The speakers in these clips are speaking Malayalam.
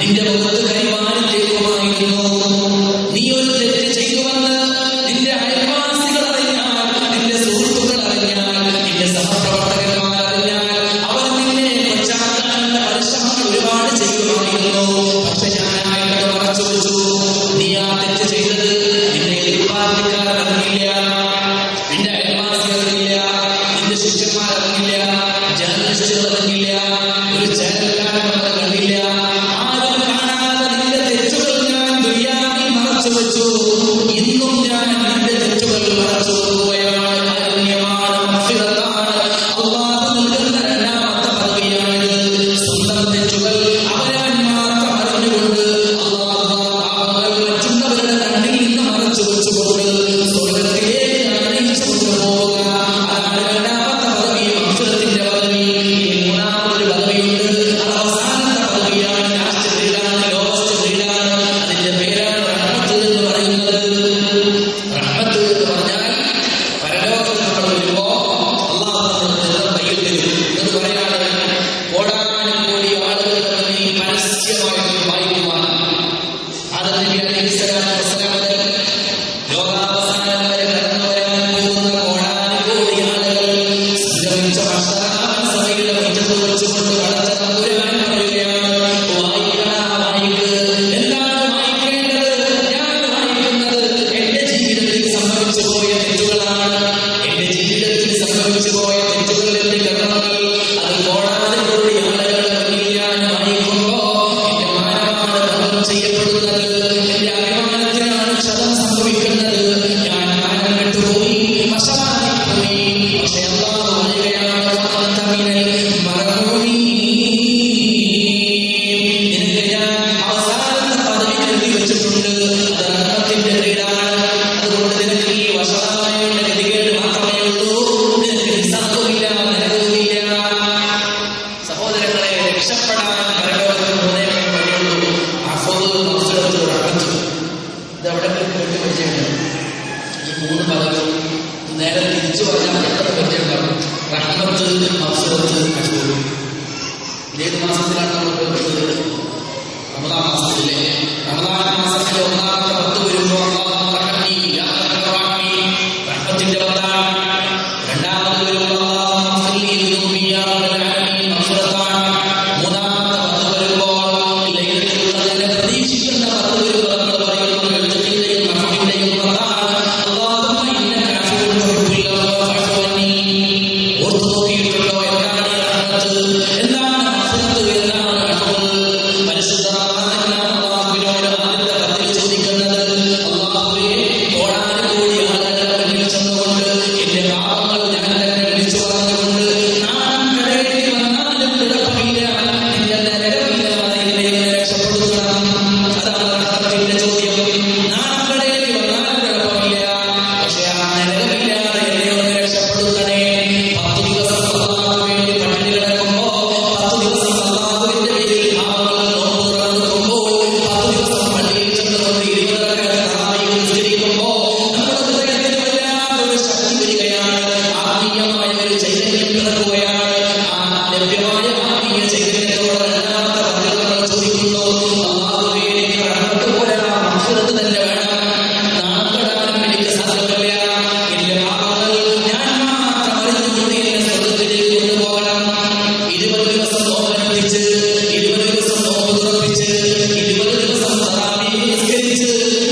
നിന്റെ മുഖത്ത് കൈമാറി തേക്കുമായിരുന്നു. നീ ഒരു തെറ്റ് ചെയ്തുവെന്ന് നിന്റെ അയൽവാസികൾ അറിഞ്ഞാൽ, നിന്റെ സുഹൃത്തുക്കൾ അറിഞ്ഞാൽ, നിന്റെ സഹപ്രവർത്തകന്മാർ അറിഞ്ഞാൽ അവർ നിന്നെ കൊച്ചാക്കാനുള്ള പരിശ്രമങ്ങൾ ഒരുപാട് ചെയ്യുമായിരുന്നു. പക്ഷെ ഞാനായിട്ട് മറച്ചു വെച്ചു. നീ ആ തെറ്റ് ചെയ്തത് നിന്റെ എതിർപ്പാർക്കാർ അറിഞ്ഞില്ല, നിന്റെ അയൽവാസികൾ അറിഞ്ഞില്ല, നിന്റെ ശിഷ്യന്മാർ അറിഞ്ഞില്ല, ജേർണലിസ്റ്റുകൾ അറിഞ്ഞില്ല, ഒരു ചാനലുകാരൻ കണ്ടില്ല. ആരും കാണാതെ നിന്റെ തെറ്റുകൾ ഞാൻ ദുനിയാവിൽ മറച്ചു വെച്ചു. ഇന്നും ഞാൻ നിന്റെ തെറ്റുകൾ മറച്ചു വെക്കുകയാണ്. കാരുണ്യമാണ്, മഗ്ഫിറത്താണ്, അല്ലാഹു നൽകുന്ന രണ്ടാമത്തെ പദവിയാണ്. സ്വന്തം തെറ്റുകൾ അവരവൻ മാത്രം അറിഞ്ഞുകൊണ്ട് അല്ലാഹു പാപങ്ങൾ മറ്റുള്ളവരുടെ കണ്ണിൽ നിന്ന് മറച്ചു വെച്ചുകൊണ്ട് സ്വർഗ്ഗത്തിലേക്ക് അണിയിച്ചു കൊണ്ടുപോവുക. അതാണ് രണ്ടാമത്തെ പദവി, മഗ്ഫിറത്തിന്റെ പദവി. മൂന്നാമതൊരു പദവിയുണ്ട്, അത് അവസാനത്തെ പദവിയാണ്. Last ഗ്രീഡാണ്, lowest ഗ്രീഡാണ്. അതിന്റെ പേരാണ് റഹ്മത്ത് എന്ന് പറയുന്നത്. റഹ്മത്ത് എന്ന് പറഞ്ഞാൽ പരലോകത്ത് നമ്മൾ വരുമ്പോ അല്ലാഹു നമ്മുടെ കയ്യിൽ തരും എന്ന് പറയാണ്. കോടാനുകൂടി ആളുകളുടെ മുന്നിൽ പരസ്യമായിട്ട് വായിക്കുവാൻ ആദം നബി അലൈഹിസ്സലാത്തു വസ്സലാം മുതൽ ലോകാവസാനം വരെ കടന്നു വരാൻ പോകുന്ന കോടാനുകൂടി ആളുകൾ സംഗമിച്ച സഭയുടെ മുറ്റത്ത് വെച്ചുകൊണ്ട് വളർച്ച തമ്പുരാൻ പറയുകയാണ്, വായിക്കടാ വായിക്ക്. എന്താണ് വായിക്കേണ്ടത്? ഞാൻ വായിക്കുന്നത് എന്റെ ജീവിതത്തിൽ സംഭവിച്ചു പോയ തെറ്റുകളാണ്. എന്റെ ജീവിതത്തിൽ സംഭവിച്ചു പോയ തെറ്റുകളിലെ കർമ്മങ്ങൾ അത് കോടാനുകൂടി ആളുകളുടെ മുന്നിൽ ഞാൻ വായിക്കുമ്പോ എന്റെ മാനമാണ് ഭംഗം ചെയ്യപ്പെടുന്നത്, എന്റെ അഭിമാനത്തിനാണ് ക്ഷതം സംഭവിക്കുന്നത്. ഞാൻ മാനം കെട്ടുപോയി, വശമായിപ്പോയി. പക്ഷെ അല്ലാഹു പറയുകയാണ്, വഅൻത മിനൽ മർഹൂമീൻ. നിനക്ക് ഞാൻ അവസാനത്തെ പദവി നൽകി വെച്ചിട്ടുണ്ട്. അത് റഹ്മത്തിന്റെ ഗ്രേഡാണ്. അതുകൊണ്ട് നിനക്ക് ഈ വശമായുള്ള ഗതികേട് മാത്രമേ ഉള്ളൂ. നിനക്ക് ഹിസാബുമില്ല, നരകവുമില്ല. സഹോദരങ്ങളെ, രക്ഷപ്പെടാൻ പരലോകത്ത് മൂന്നേ വഴിയുള്ളൂ: അഫ്വു, മഗ്ഫിറത്ത്, റഹ്മത്ത്. ഇത് അവിടെ വേണ്ടി പരിചയമുണ്ട്. ഈ മൂന്ന് പദങ്ങൾ നേരെ തിരിച്ചു പറഞ്ഞാൽ എത്ര പരിചയമുണ്ടാവും? റഹ്മത്ത്, മഗ്ഫിറത്ത്, അഫ്വു. ഏത് മാസത്തിലാണ് നമ്മൾ വരുന്നത്? റമദാൻ മാസത്തിലെ. റമദാൻ മാസത്തിലെ ഒന്നാമത്തെ 10 വരുമ്പോൾ അല്ലാഹുമ്മ റഹ്മീ യാ അർഹമർ റഹീമീൻ, റഹ്മത്തിന്റെ പദമാണ്. രണ്ടാമത് വരുമ്പോൾ അല്ലാഹുമ്മ ഗ്ഫിർലി ദുനൂബി യാ റബ്ബൽ ആലമീൻ, മഗ്ഫിറത്താണ്. മൂന്നാമത്തെ 10 വരുമ്പോൾ ലൈലത്തുൽ പ്രതീക്ഷിക്കുന്ന 10 വരുമ്പോൾ നമ്മൾ പറയുന്നു എഴുത്തിന്റെയും അഫ്വിന്റെയും പദമാണ്. അല്ലാഹുമ്മ ഇന്നക അഫ്വുൻ തുഹിബ്ബുൽ അഫ്വ ഫഅഫു അന്നീ. ഓർത്തു നോക്കിയിട്ടുണ്ടോ? എന്താണ് റഹ്മത്ത്, എന്താണ് മഗ്ഫിറത്ത്, എന്താണ് അഫ്വ്? പരിശുദ്ധമായ അല്ലാഹുവിനോട് ആദ്യത്തെ കത്തിൽ ചോദിക്കുന്നത്, അല്ലാഹുവേ, കോടാനുകൂടി ആളുകളുടെ മുന്നിൽ ചെന്നുകൊണ്ട് എന്റെ പാപങ്ങൾ ഞാൻ തന്നെ വിളിച്ചു പറഞ്ഞുകൊണ്ട് നാം കടയേണ്ടി വന്നാലും കുഴപ്പമില്ല, നിന്റെ നരകമില്ലാതെ എന്നെ രക്ഷപ്പെടുത്തണം. അതാണ് റഹ്മത്തിന്റെ ചോദ്യം. നാം കടയേണ്ടി വന്നാലും കുഴപ്പമില്ല, പക്ഷെ ആ നരകമില്ലാതെ എന്നെ ഒന്ന് രക്ഷപ്പെടുത്തണേ. 10 ദിവസം അല്ലാഹുവിന് വേണ്ടി പട്ടിണി കിടക്കുമ്പോ, 10 ദിവസം അല്ലാഹുവിന്റെ പേരിൽ പാപങ്ങൾ നോമ്പ് തുറന്നിരിക്കുമ്പോൾ, 10 ദിവസം പള്ളിയിൽ ചെന്നുകൊണ്ട് 20 റക്അത്ത് തറാവീഹ് നിസ്കരിക്കുമ്പോ നമ്മുടെ ഹൃദയത്തിന് വല്ലാത്തൊരു ശക്തി വരികയാണ്. ആത്മീയമായ ഒരു ചൈതന്യം പിറക്കുകയാണ്. ആ ലഭ്യമായ ആത്മീയ ചൈതന്യത്തോടെ രണ്ടാമത്തെ പത്തിൽ നമ്മൾ ചോദിക്കുന്നു, അല്ലാഹുവേ, എനിക്ക് റഹ്മത്ത് പോലെ ആ മഗ്ഫിറത്ത് തന്നെ വേണം. നാണം കെടാനും എനിക്ക് സാധ്യമല്ല. എന്റെ പാപങ്ങൾ ഞാൻ മാത്രം അറിഞ്ഞുകൊണ്ട് എന്നെ സ്വർഗ്ഗത്തിലേക്ക് കൊണ്ടുപോകണം. 20 ദിവസം നോമ്പനുഷ്ഠിച്ച്, 20 ദിവസം നോമ്പ് തുറപ്പിച്ച്, 20 ദിവസം തറാവീഹ് നിസ്കരിച്ച്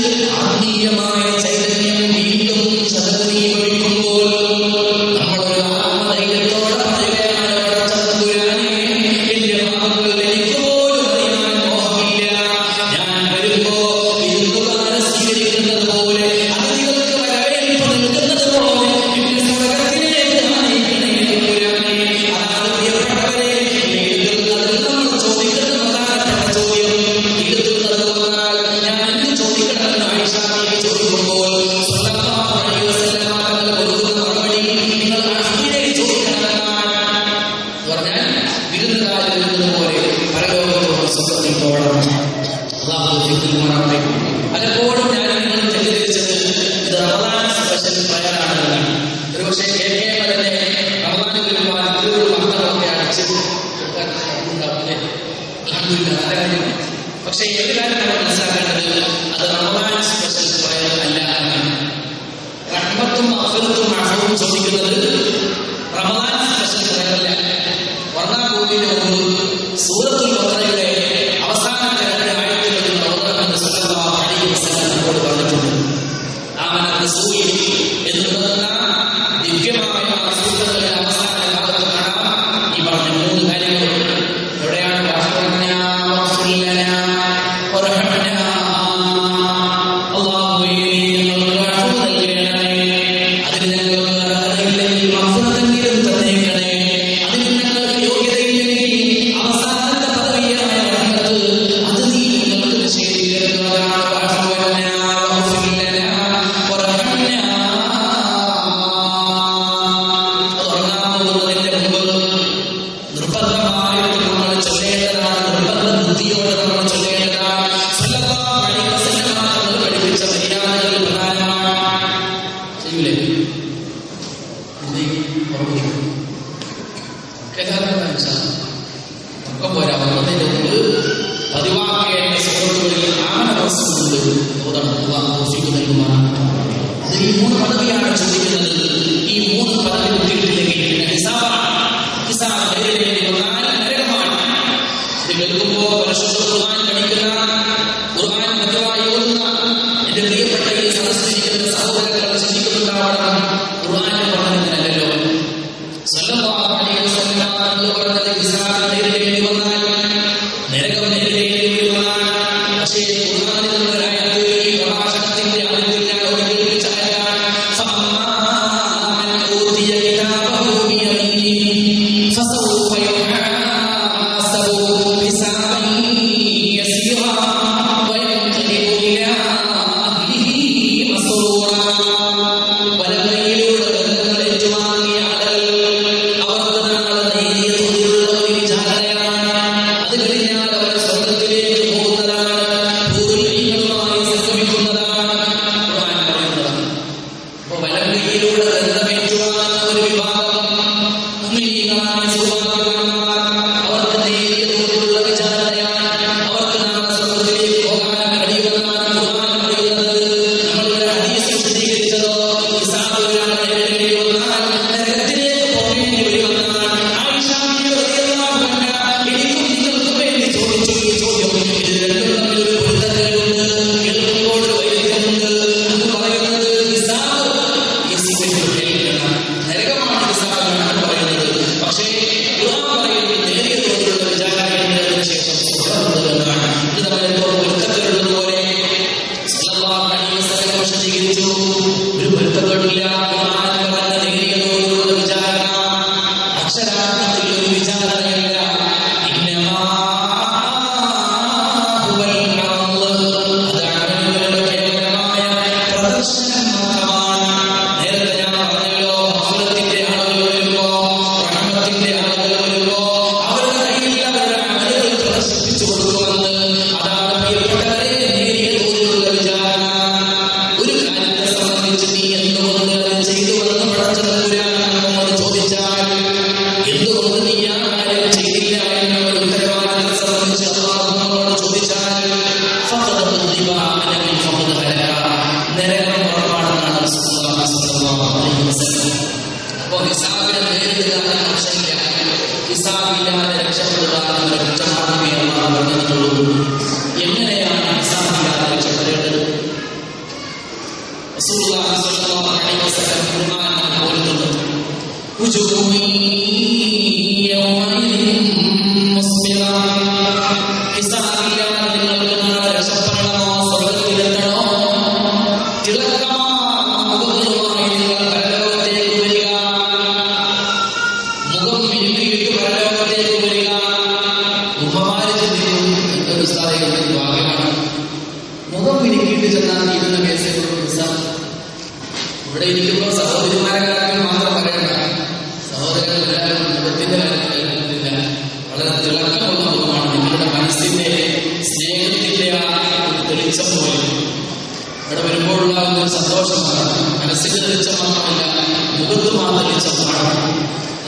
ആത്മീയമായ ചൈതന്യം വീണ്ടും ചതനീയൊഴിക്കുമ്പോൾ നമ്മളൊരു ആത്മധൈര്യത്തോടെ പറയുകയാണ്, പടച്ചതമ്പുരാനേ, എന്റെ പാപങ്ങൾ എനിക്ക് പോലും അറിയാൻ മോഹമില്ല. ഞാൻ വരുമ്പോ വിരുന്നുകാരെ സ്വീകരിക്കുന്നത് പോലെ, അതിഥികൾക്ക് വരവേൽപ്പ് നൽകുന്നത് പോലെ എന്റെ സ്വർഗ്ഗത്തിലേക്ക് നയിക്കണേ തമ്പുരാനേ. അതാണ് പ്രിയപ്പെട്ടവരെ, എഴുതുന്നത് നമ്മൾ ചോദിക്കുന്ന പ്രധാനപ്പെട്ട ചോദ്യം. എഴുതുന്നത് വന്നാൽ ഞാൻ എന്ത് ചോദിക്കണമെന്ന് ആയിഷ ബീവി ചോദിക്കുമ്പോൾ സ്വല്ലല്ലാഹു അലൈഹി വസല്ലം തങ്ങൾ കൊടുക്കുന്ന മറുപടി, നിങ്ങൾ അഫ്വിനെ ചോദിക്കണമെന്നാണ്. പറഞ്ഞാൽ വിരുന്നുകാർ വരുന്നത് പോലെ പരലോകത്തോട് സ്വന്തത്തിൽ പോകണം. അല്ലാഹു തൗഫീഖ്. പലപ്പോഴും ഞാൻ നിങ്ങൾ തെറ്റിദ്ധരിച്ചത് ഇത് റമദാൻ സ്പെഷ്യൽ പ്രയറാണെന്നാണ്. ഒരുപക്ഷെ തന്നെ റമദാനിൽ വരുമ്പോൾ അതിലൊരു വാർത്തകളൊക്കെ അടിച്ച് ഉണ്ടാവില്ലേ? അൽഹംദുലില്ലാഹ്, നല്ല കാര്യമാണ്. പക്ഷേ ഏത് കാര്യം നമ്മൾ മനസ്സിലാക്കേണ്ടത് അത് റമദാൻ സ്പെഷ്യൽ പ്രയർ അല്ല. റഹ്മത്തും മഗ്ഫിറത്തും അഫ്വും ചോദിക്കുന്നത് റമദാൻ സ്പെഷ്യൽ പ്രയർ അല്ല. ഉറങ്ങാൻ പോകുന്നതിന് മുമ്പ് സൂറത്തുൽ ബഖറയുടെ അവസാനത്തെ 2 ആയത്തുകൾ ഓതണമെന്ന് സല്ലല്ലാഹു അലൈഹി വസല്ലം നമ്മോട് പറഞ്ഞിട്ടുണ്ട്. ആമന റസൂൽ എന്ന് പറയുന്ന ദിവ്യമായ സൂറത്തുകളുടെ അവസാന ഭാഗത്ത് കാണാം ഈ പറഞ്ഞ 3 കാര്യങ്ങൾ. എവിടെയാണ്?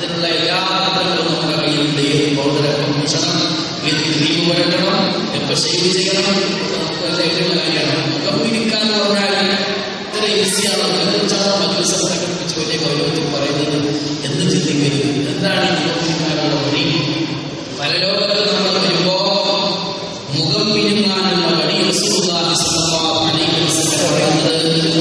പക്ഷേ ഷേവ് ചെയ്യണം, നമുക്ക് ധൈര്യമുള്ള കാര്യമാണ്. മുഖം പിടിക്കാന്ന് പറഞ്ഞാൽ ഇത്ര ഈസിയാണ്. മദ്രസ സംഘടിപ്പിച്ച് വലിയ ഗൗരവത്തിൽ പറയുന്നത് എന്ന് ചിന്തിക്കരുത്. എന്താണ് ഈ മുഖം പിടിക്കാനുള്ള വഴി? പരലോകത്ത് നമ്മൾ വരുമ്പോ മുഖം പിടിക്കാനുള്ള വഴി റസൂലുള്ളാഹി സ്വല്ലല്ലാഹു അലൈഹി വസല്ലം പറയുന്നത്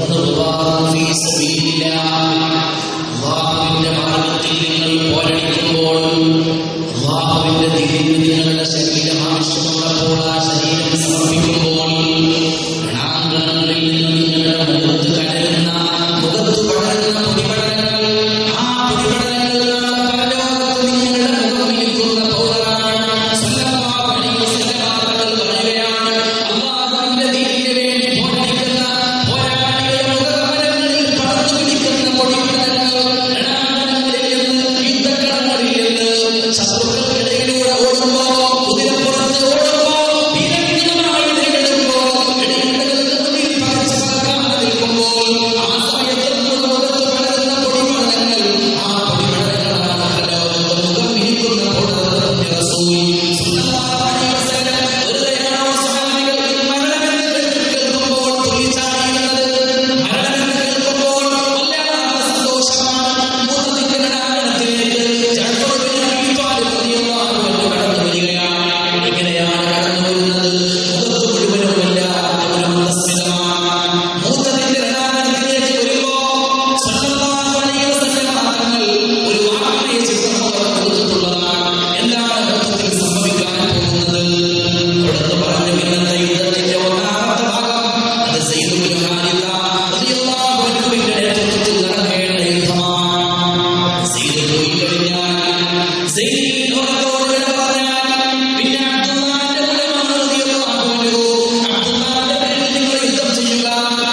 അല്ലാഹുവിന്റെ മാർഗ്ഗത്തിൽ നിങ്ങൾ പോരടിക്കുമ്പോൾ, അല്ലാഹുവിന്റെ ദീനിന് നിങ്ങളുടെ ശരീരം ആവശ്യമുള്ളപ്പോൾ ആ ശരീരം സമർപ്പിക്കുമ്പോൾ ണാങ്കണങ്ങളിൽ നിന്ന് നിങ്ങളുടെ മുഖത്ത് കടരുന്ന മുഖത്ത് പടരുന്ന പൊടിപടലങ്ങൾ, ആ പൊടിപടലങ്ങളിലാണ് പരലോകത്ത് നിങ്ങളുടെ മുഖം ഇരിക്കുന്ന പൗരനാണ് സ്വല്ലല്ലാഹു അലൈഹി വസല്ലം പറയുകയാണ്. അല്ലാഹുവിന്റെ ദീനിന് വേണ്ടി പോരടിക്കുന്ന പോരാളിയുടെ മുഖകമലങ്ങളിൽ പടർന്നു പിടിക്കുന്ന പൊടിപടലങ്ങൾ രണാങ്കണങ്ങളിൽ നിന്ന് യുദ്ധക്കളങ്ങളിൽ നിന്ന് ശത്രുക്കൾക്കിടയിലൂടെ ഓടുമ്പോ, കുതിരപ്പുറത്ത് ഓടുമ്പോ, ഭീകരമായി നേരിടുമ്പോൾ, ഇടയിടകൾക്ക് മുന്നിൽ പകച്ചു പറക്കാതെ നിൽക്കുമ്പോൾ ആ സമയത്ത് മുഖത്ത് പടരുന്ന പൊടിപടലങ്ങൾ, ആ പൊടിപടലങ്ങളാണ് പരലോകത്ത് മുഖം ഇരിക്കുന്ന പൗരന്റെ റസൂൽ സ്വല്ലല്ലാഹു അലൈഹി വസല്ലം. വെറുതെയാണോ സഹാബികൾ മരണമെന്ന് കേൾക്കുമ്പോൾ തുള്ളിച്ചാടിയിരുന്നത്? മരണമെന്ന് കേൾക്കുമ്പോൾ വല്ലാത്ത സന്തോഷമാണ്. മൂന്നതിന്റെ രണാങ്കണത്തിലേക്ക് ജഅഫർ ഇബ്നു അബീ ത്വാലിബ് റളിയല്ലാഹു അൻഹു കടന്നു വരികയാണ്. എങ്ങനെയാണ് കടന്നു വരുന്നത്? മുഖത്ത് മുഴുവനുമില്ലാത്ത ഒരു മന്ദസ്മിതമാണ്. മൂന്നതിന്റെ രണാങ്കണത്തിലേക്ക് വരുമ്പോ സ്വല്ലല്ലാഹു അലൈഹി വസല്ലം തങ്ങൾ ഒരു വാക്കിനെ ചിത്രം കൊടുത്തിട്ടുള്ളതാണ്. എന്താണ് മൊത്തത്തിൽ സംഭവിക്കാൻ പോകുന്നത്? തുടർന്ന് പറഞ്ഞു, ഇന്നത്തെ യുദ്ധത്തിന്റെ ഒന്നാമത്തെ ഭാഗം അത് സയ്യിദ് ഇബ്നു ഹാരിഥ റളിയല്ലാഹു അൻഹുവിന്റെ നേതൃത്വത്തിൽ നടക്കേണ്ട യുദ്ധമാണ്. സയ്യിദ് പോയി കഴിഞ്ഞാൽ, സയ്യിദ് ലോകത്തോട് വിട പറഞ്ഞാൽ, പിന്നെ അബ്ദുല്ലാഹിന്റെ ഉലമാ റളിയല്ലാഹു അൻഹു, അബ്ദുല്ലാഹിന്റെ പേരിൽ നിങ്ങൾ യുദ്ധം ചെയ്യുക.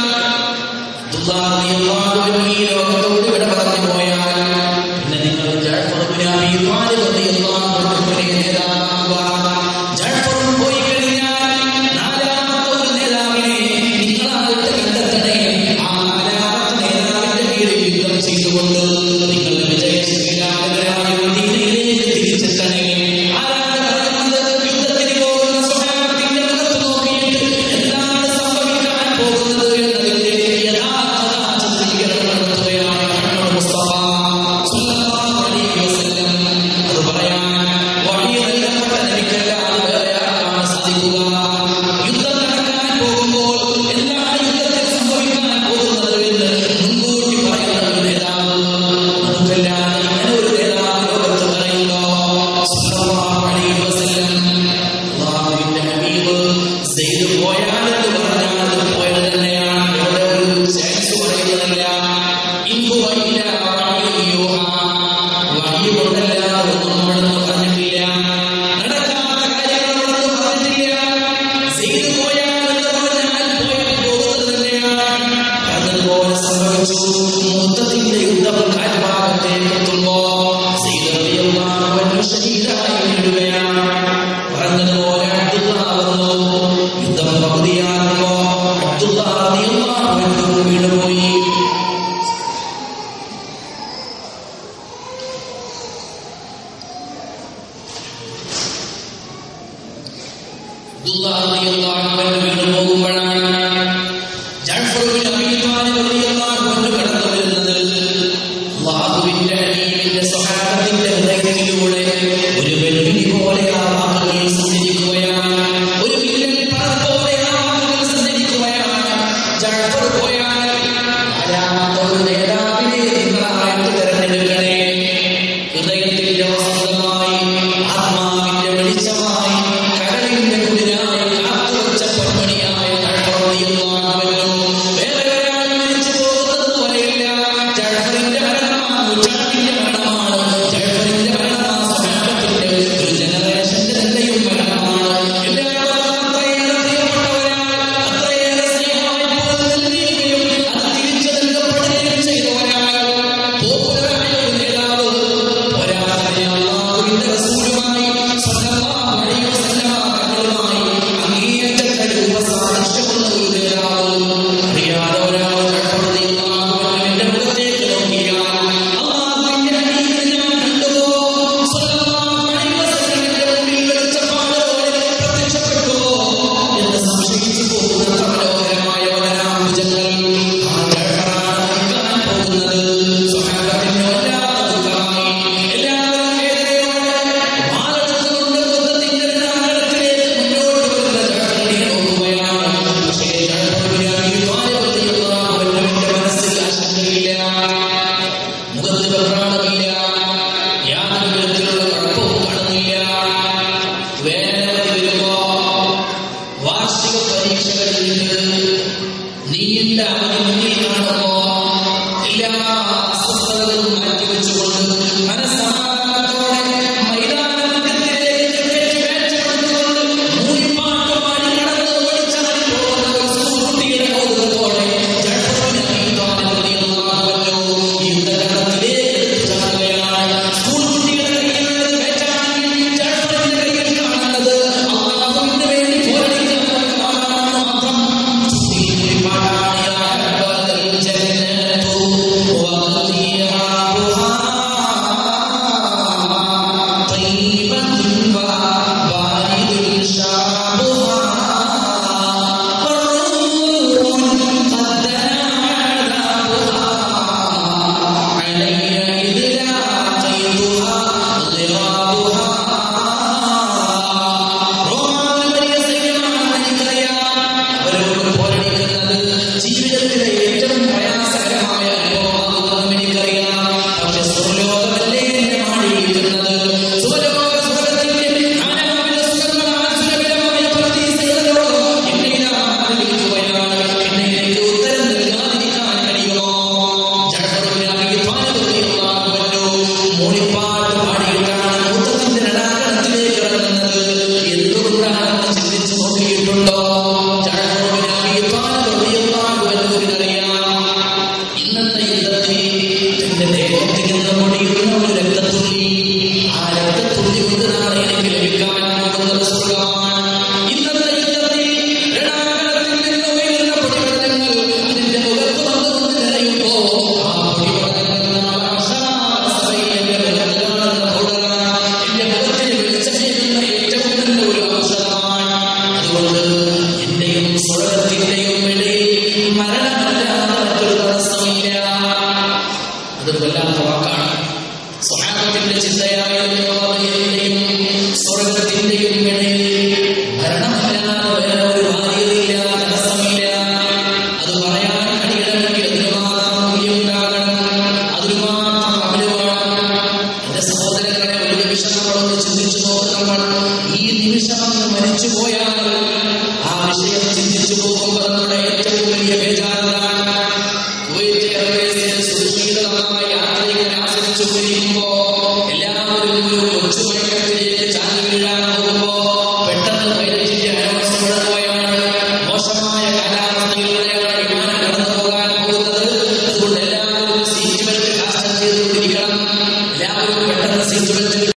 അബ്ദുല്ലാഹി റളിയല്ലാഹു അൻഹു ഈ ലോകത്തോട് വിട പറഞ്ഞു പോയാൽ പിന്നെ നിങ്ങൾ ജഅഫർ ഇബ്നു അബീ ത്വാലിബ് റളിയല്ലാഹു അൻഹുവിനെ നേതാവാക്കുക. ജഅഫർ പോയി കഴിഞ്ഞാൽ നാലാമത്തെ ഒരു നേതാവിനെ നിങ്ങളായിട്ട് കണ്ടെത്തണേ. ആ നാലാമത്തെ നേതാവിന്റെ കീഴിൽ യുദ്ധം ചെയ്തുകൊണ്ട് നിങ്ങൾ വിജയശീലാകരായ മദീനയിലേക്ക് തിരിച്ചെത്തണേ. ആരാണ് പറയുന്നത്? യുദ്ധത്തിന് പോകുന്ന സ്വഹാബത്തിന്റെ മുഖത്ത് നോക്കിയിട്ട് എന്താണ് സംഭവിക്കാൻ പോകുന്നത് എന്നതിന്റെ യഥാർത്ഥ ചിത്രീകരണം നടത്തുകയാണ് മുഹമ്മദ് മുസ്തഫ സ്വല്ലല്ലാഹു അലൈഹി വസല്ലം. അത് പറയാൻ വഹി നൽകപ്പെട്ട നബിക്കല്ലാതെ വേറെ ആർക്കാണ് സാധിക്കുക? യുദ്ധം നടക്കാൻ പോകുമ്പോൾ എന്താണ് യുദ്ധത്തിൽ സംഭവിക്കാൻ പോകുന്നത് എന്ന് മുൻകൂട്ടി പറയുന്ന ഒരു നേതാവ്, നമുക്കല്ലാതെ ഇങ്ങനെ ഒരു നേതാവ് ലോകത്ത് പറയുന്നു സ്വല്ലല്ലാഹു അലൈഹി വസല്ലം. അല്ലാഹുവിന്റെ ഹബീബ് സയ്യിദ് പോയാലെന്ന് പറഞ്ഞാൽ അത് പോയത് തന്നെയാണ്. ഇവിടെ ഒരു ചാൻസ് പറയുന്നില്ല. ഇൻഹുവ ഇല്ലാ വഹ്യുൻ യൂഹാ. വഹ്യ് കൊണ്ടല്ലാതെ ഒന്നും അവിടുന്ന് പറഞ്ഞിട്ടില്ല. നടക്കാത്ത കാര്യങ്ങളൊന്നും പറഞ്ഞിട്ടില്ല. സയ്യിദ് പോയാലെന്ന് പറഞ്ഞാൽ പോകുന്നത് തന്നെയാണ്. അതുപോലെ സംഭവിച്ചു. മുത്തത്തിന്റെ യുദ്ധം കാൽഭാഗത്തേക്ക് എത്തുമ്പോ സയ്യിദ് റളിയല്ലാഹു അൻഹു ശഹീദായി വീഴുകയാണ്. പറഞ്ഞതുപോലെ അബ്ദുല്ലാഹ് വന്നു. യുദ്ധം പകുതിയാകുമ്പോ അബ്ദുല്ലാഹ് റളിയല്ലാഹു അൻഹു വീണുപോയി. അബ്ദുല്ലാഹ് റളിയല്ലാഹു അൻഹു വീണുപോകുമ്പോഴാണ് ജഅഫർ ഇബ്നു അബീ ത്വാലിബ് റളിയല്ലാഹു അൻഹു കടന്നു വരുന്നത്. അല്ലാഹുവിന്റെ ഹബീബിന്റെ സ്വഹാബത്തിന്റെ ഹൃദയത്തിലൂടെ ഒരു വെല്ലുവിളി പോലെ ആ വാക്കുകൾ സഞ്ചരിക്കുകയാണ്. ഒരു വില്ലൻ പറ പോലെ ആ വാക്കുകൾ സഞ്ചരിക്കുകയാണ്. ജഅഫർ പോയാൽ നാലാമത്തെ ഒരു നേതാവിനെ നിങ്ങളായിട്ട് തെരഞ്ഞെടുക്കണേ. ഹൃദയത്തിന്റെ വസന്തമായി, ആത്മാവിന്റെ വെളിച്ചമായി, കരളിന്റെ കുളിരായി കാത്തുവച്ച പൊന്മണിയായ നീണ്ട അവധി മുന്നിൽ